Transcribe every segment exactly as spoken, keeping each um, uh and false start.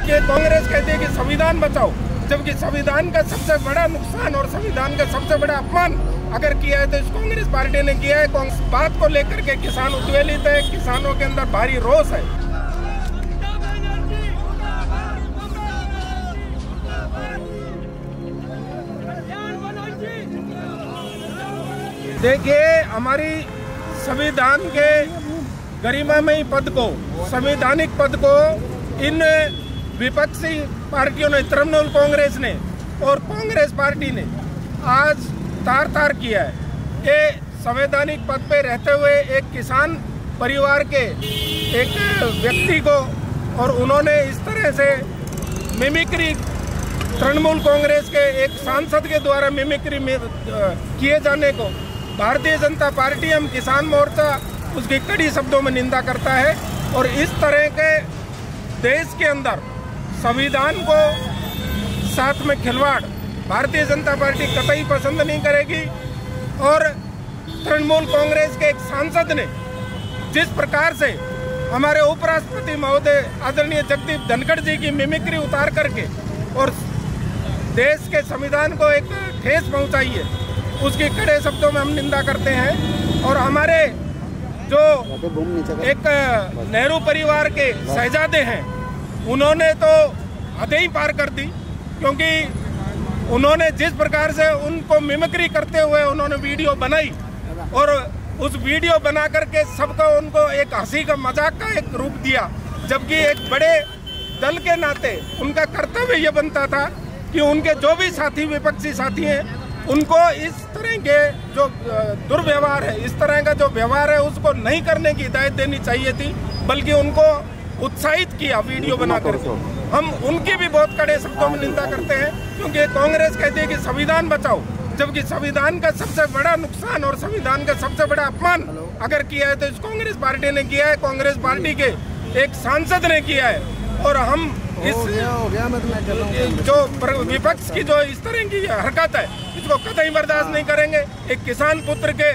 जबकि कांग्रेस कहती है कि संविधान बचाओ, जबकि संविधान का सबसे बड़ा नुकसान और संविधान का सबसे बड़ा अपमान अगर किया है तो इस कांग्रेस पार्टी ने किया है। कांग्रेस बात को लेकर के किसान उद्वेलित है, किसानों के अंदर भारी रोष है। देखिए, हमारी संविधान के गरिमामयी पद को, संवैधानिक पद को इन विपक्षी पार्टियों ने, तृणमूल कांग्रेस ने और कांग्रेस पार्टी ने आज तार तार किया है। ये संवैधानिक पद पे रहते हुए एक किसान परिवार के एक व्यक्ति को, और उन्होंने इस तरह से मिमिक्री, तृणमूल कांग्रेस के एक सांसद के द्वारा मिमिक्री में किए जाने को भारतीय जनता पार्टी, हम किसान मोर्चा उसकी कड़ी शब्दों में निंदा करता है। और इस तरह के देश के अंदर संविधान को साथ में खिलवाड़ भारतीय जनता पार्टी कतई पसंद नहीं करेगी। और तृणमूल कांग्रेस के एक सांसद ने जिस प्रकार से हमारे उपराष्ट्रपति महोदय आदरणीय जगदीप धनखड़ जी की मिमिक्री उतार करके और देश के संविधान को एक ठेस पहुंचाई है, उसकी कड़े शब्दों में हम निंदा करते हैं। और हमारे जो एक नेहरू परिवार के शहजादे हैं, उन्होंने तो हदें ही पार कर दी, क्योंकि उन्होंने जिस प्रकार से उनको मिमिक्री करते हुए उन्होंने वीडियो बनाई और उस वीडियो बना करके सबको उनको एक हंसी का मजाक का एक रूप दिया, जबकि एक बड़े दल के नाते उनका कर्तव्य ये बनता था कि उनके जो भी साथी, विपक्षी साथी हैं, उनको इस तरह के जो दुर्व्यवहार है, इस तरह का जो व्यवहार है, उसको नहीं करने की हिदायत देनी चाहिए थी, बल्कि उनको उत्साहित किया वीडियो बनाकर। हम उनकी भी बहुत कड़े शब्दों में निंदा करते हैं, क्योंकि कांग्रेस कहती है कि संविधान बचाओ, जबकि संविधान का सबसे बड़ा नुकसान और संविधान का सबसे बड़ा अपमान अगर किया है तो इस कांग्रेस पार्टी ने किया है, कांग्रेस पार्टी के एक सांसद ने किया है। और हम इस हो गया, हो गया, मैं जो विपक्ष की जो इस तरह की हरकत है, इसको कतई बर्दाश्त नहीं करेंगे। एक किसान पुत्र के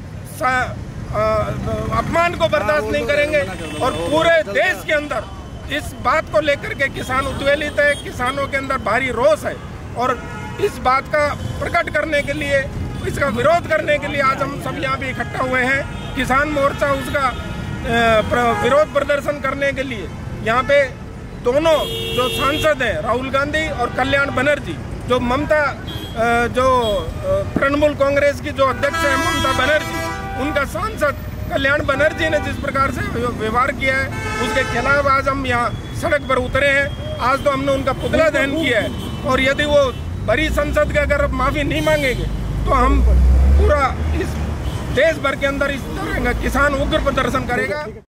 अपमान को बर्दाश्त नहीं करेंगे। और पूरे देश के अंदर इस बात को लेकर के किसान उद्वेलित है, किसानों के अंदर भारी रोष है। और इस बात का प्रकट करने के लिए, इसका विरोध करने के लिए आज हम सब यहाँ भी इकट्ठा हुए हैं। किसान मोर्चा उसका विरोध प्रदर्शन करने के लिए यहाँ पे दोनों जो सांसद हैं, राहुल गांधी और कल्याण बनर्जी, जो ममता, जो तृणमूल कांग्रेस की जो अध्यक्ष है ममता बनर्जी, उनका सांसद कल्याण बनर्जी ने जिस प्रकार से व्यवहार किया है, उसके खिलाफ आज हम यहाँ सड़क पर उतरे हैं। आज तो हमने उनका पुतला दहन किया है, और यदि वो बड़ी संसद के अगर माफ़ी नहीं मांगेंगे तो हम पूरा इस देश भर के अंदर इस तरह का किसान उग्र प्रदर्शन करेगा।